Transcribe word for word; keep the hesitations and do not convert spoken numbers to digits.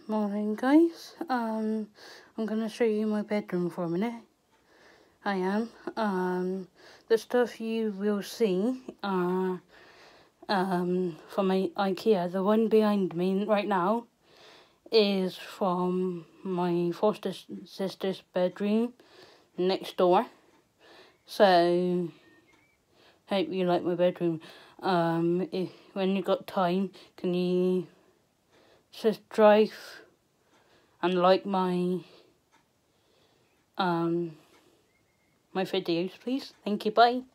Morning guys, um, I'm gonna show you my bedroom for a minute. I am, um, the stuff you will see are, um, from my IKEA. The one behind me right now is from my foster sister's bedroom next door. So, hope you like my bedroom. Um, if, when you got time, can you just drive and like my um my videos, please? Thank you, bye.